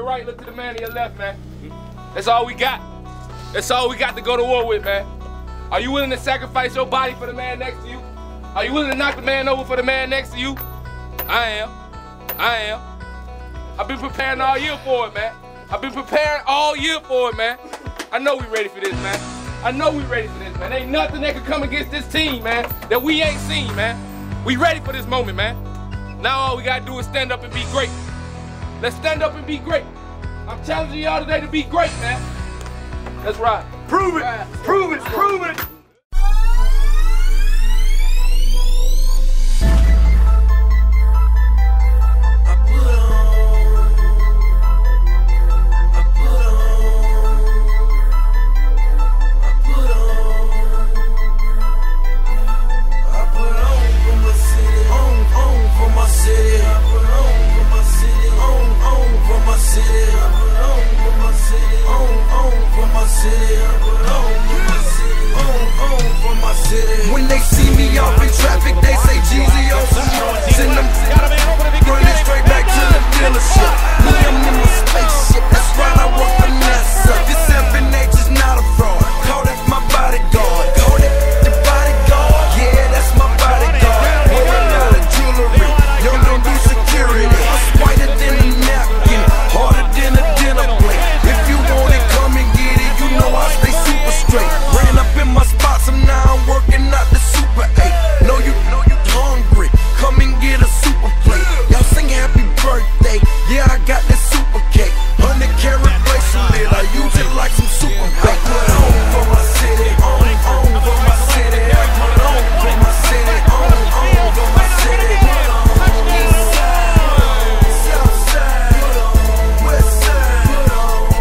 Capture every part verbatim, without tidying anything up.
right, look to the man to your left, man. That's all we got. That's all we got to go to war with, man. Are you willing to sacrifice your body for the man next to you? Are you willing to knock the man over for the man next to you? I am. I am. I've been preparing all year for it, man. I've been preparing all year for it, man. I know we ready for this, man. I know we ready for this, man. Ain't nothing that can come against this team, man, that we ain't seen, man. We ready for this moment, man. Now all we gotta do is stand up and be great. Let's stand up and be great. I'm challenging y'all today to be great, man. That's right. Prove it, prove it, prove it. When they see me off in traffic, they say Jeezy on some more. Send them running straight back to the dealership. Me, I'm in my spaceship, that's right, I work for NASA. This seven H is not a fraud. Call that my bodyguard. Call that the bodyguard. Yeah, that's my bodyguard. Wearing a lot of jewelry, young don't do security. I'm whiter than a napkin, harder than a dinner plate. If you want it, come and get it. You know I stay super straight. Ran up in my spot, so now I'm working out the Super eight. Know you, know you hungry, come and get a super plate. Y'all sing happy birthday, yeah I got this super cake. Hundred carat bracelet, I use it like some super bait. I put on for my city, on, on for my city. I put on for my city, on, on for my city. East side, south side, west side.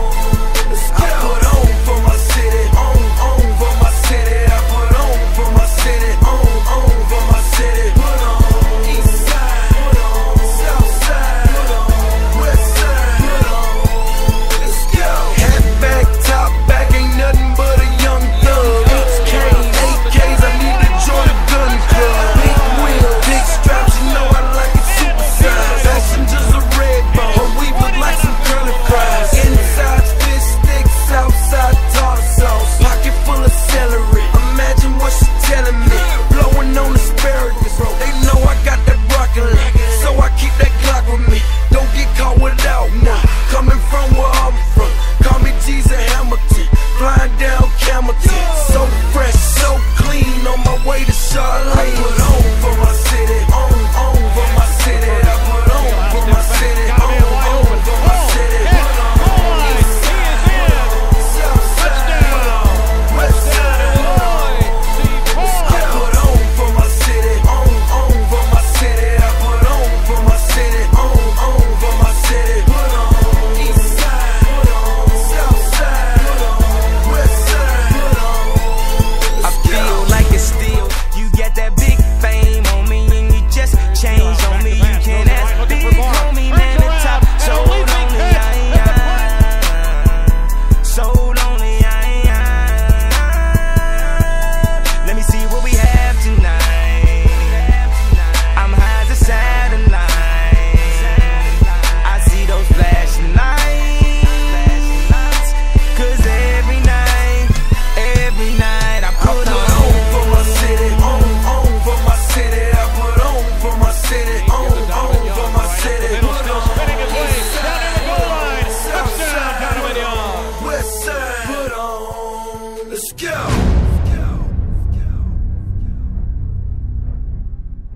I put on for my city, on, on for my city. I put on for my city, on, on for my city. East side, south side, west side. Let's go. Hat back, top back, ain't nothing but a young thug. H Ks, A Ks, I need to join a gun club. Big wheel, big straps, you know I like it super size. Passengers are red bone, her weave look like some curly fries. Inside fish sticks, outside tartar sauce. Pocket full of celery, imagine what she telling me. Blowing on asparagus, they know I got that broccoli, so I keep that Glock with me. Don't get caught without one. Coming from where I'm from, call me G's and Hamilton. Flying down Camelton, so fresh, so clean, on my way to Charlotte. I put on for my city, on, on for my city. I put on for my city, on, on for my city. East side, south side, west side. I put on for my city, on, on for my city. I put on for my city, on, on for my city. East side, south side, west side. I feel like it's still, you get that big fame on me and you just changed on me. You can't ask big homie, man, the top so lonely, I am. So lonely, I am. Let me see what we have tonight. I'm high as a satellite. I see those flashing lights. Cause every night, every night I I put put on on for my city, on, on for my city. I put on for my city, on, on for my city. East side, south side, west side. Put on. Let's go.